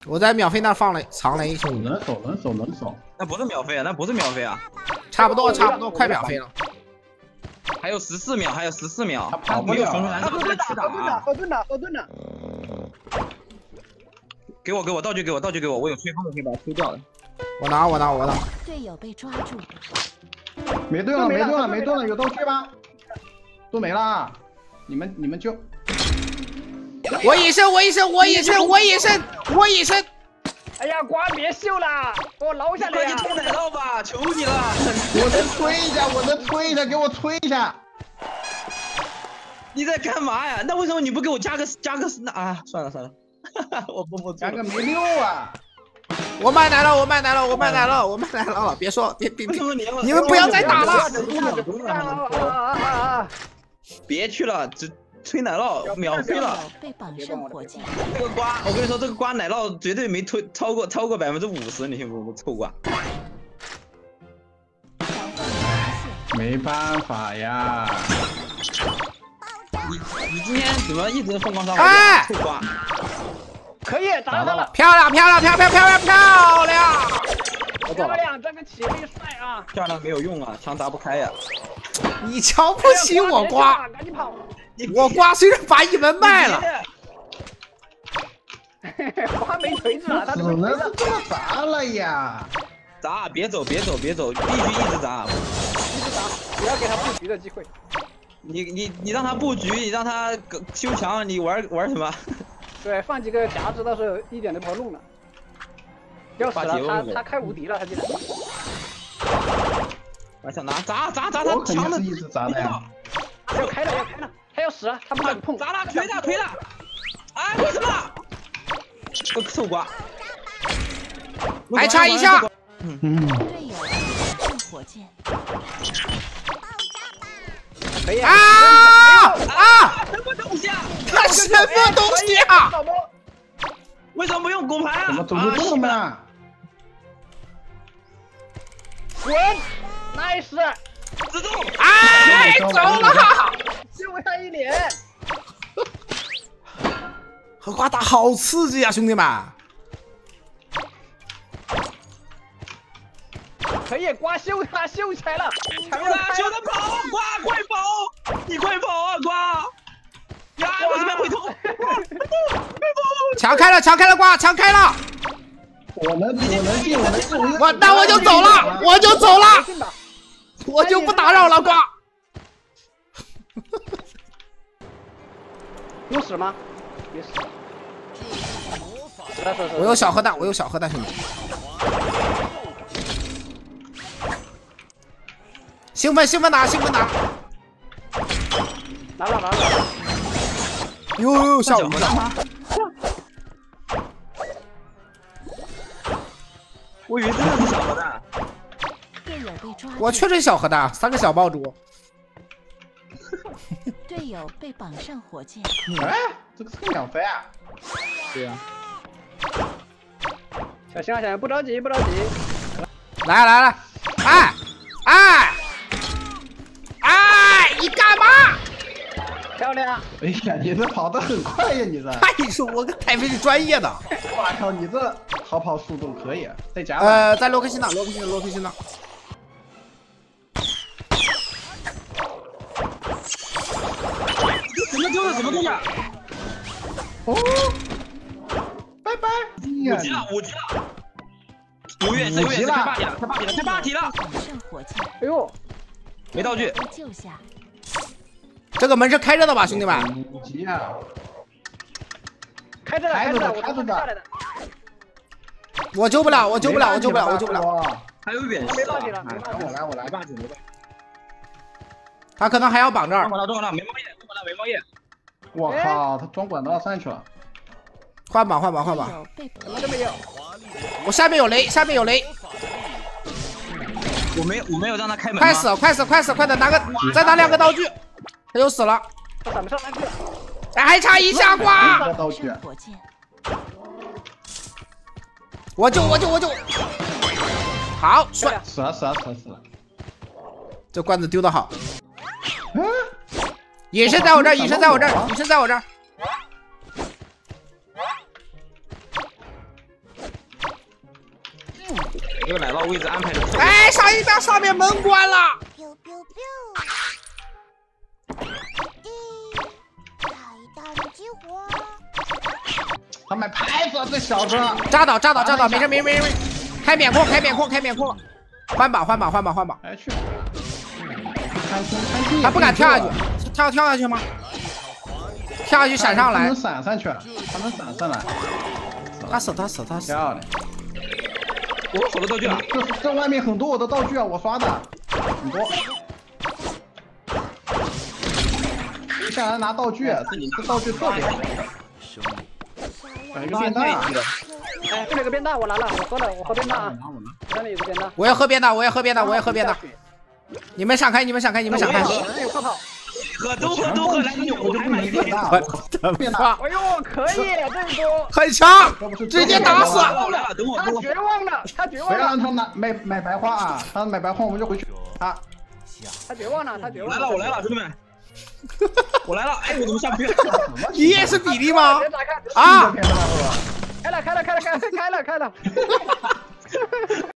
我在秒飞那放了藏了一兄弟。 能守。 那不是秒飞啊，那不是秒飞啊。 差不多，快秒飞了。 还有14秒，还有14秒。 他跑不了。 后盾了。 给我道具，给我，我有吹风的可以把它吹掉的。 我拿。 队友被抓住。 没盾了，有道具吗？都没了，你们就。 我隐身！ 哎呀，瓜别秀了，给我捞下来呀！ 你冲奶酪吧，求你了！ 我能吹一下，给我吹一下！ 你在干嘛呀？那为什么你不给我加个那啊？算了，我不加个没6啊！ 我买奶酪了！别说，你们不要再打了！ 别去了，只吹奶酪秒飞了。 被绑上火箭。 这个瓜，我跟你说，这个瓜奶酪绝对没推超过50%，你信不信？臭瓜。 没办法呀。 你今天怎么一直疯狂杀我？臭瓜。 可以打到了， 漂亮！ 漂亮，这个起飞帅啊！ 漂亮没有用啊，枪砸不开呀。 你瞧不起我瓜， 赶紧跑！ 我瓜虽然把一门卖了， 瓜没锤子了，他只能是这么砸了呀！ 砸，别走，必须一直砸， 不要给他布局的机会。 你让他布局，你让他修墙，你玩什么？ 对，放几个夹子，到时候一点都不好弄了。要死了，他开无敌了，他竟然！ 我想拿砸他墙的，一直砸的呀！ 要开了，他要死了，他不敢碰。 砸了，推他！哎，为什么？这个臭瓜！ 还差一下。 队友上火箭。 可以啊！ 什么东西啊？ 他什么东西啊？ 为什么不用骨牌啊？ 怎么走不动呢？ 滚 ！nice！ 自动！ 哎，走了！ 就他一脸。 荷花打好刺激呀，兄弟们！ 可以，瓜秀他秀起来了！ 修他跑！瓜快跑！你快跑啊，瓜！呀，为什么要回头？ 墙开了，瓜，墙开了！ 我能进！ 那我就走了，我就不打扰了，瓜。 有死吗？没死。 我有小核弹，兄弟。兴奋拿！ 拿了！ 哟，吓我一跳！ 我以为真的是小核弹。 队友被抓。 我确实小核弹，3个小爆珠。 队友被绑上火箭。 哎，这个是秒飞啊！ 对呀。 小心，不着急。 来！哎，你干嘛？ 漂亮！ 哎呀，你这跑得很快呀，你这！ 你说我跟太妃是专业的。 哇靠，你这逃跑速度可以，再加。 在洛克西呢。 什么东西？ 哦，拜拜 ！5级了！永远是开霸体了！ 上火箭。 哎呦， 没道具。 被救下。 这个门是开着的吧，兄弟们 ？5级啊！ 开着的。 我救不了。 还有远没霸体了， 我来。 他可能还要绑这儿。 中了，没冒烟。 我靠，他装管道上去了。 换吧。 什么都没有。 我下面有雷。 我没有让他开门。 快死！快点再拿2个道具。他又死了。 他怎么上去了？ 还差一下瓜。我救！好，帅！ 死了！ 这罐子丢的好。隐身在我这儿。 这个奶酪位置安排的。 哎，上一边上面门关了。 他买牌子，这小子。 扎倒，没事。开免控。换吧。 哎去。 他不敢跳下去，跳下去吗？跳下去闪上来。 他能闪上去，他能闪上来。 他死。 漂亮。 我好多道具啊！ 这外面很多我的道具啊，我刷的很多。下来拿道具，这道具特别好。买一个便当。 哎，这个便当我拿了，我喝便当啊。这里有个便当。 我要喝便当。你们闪开。 有泡泡。 都喝，来我还买一个便当。 哎呦，可以，这么多。 很强，直接打死。 他绝望了。 别让他买白花啊！他买白花我们就回去。他绝望了。 我来了，兄弟们。我来了，哎，我怎么下不去？ 你也是比利吗？啊！ 开了。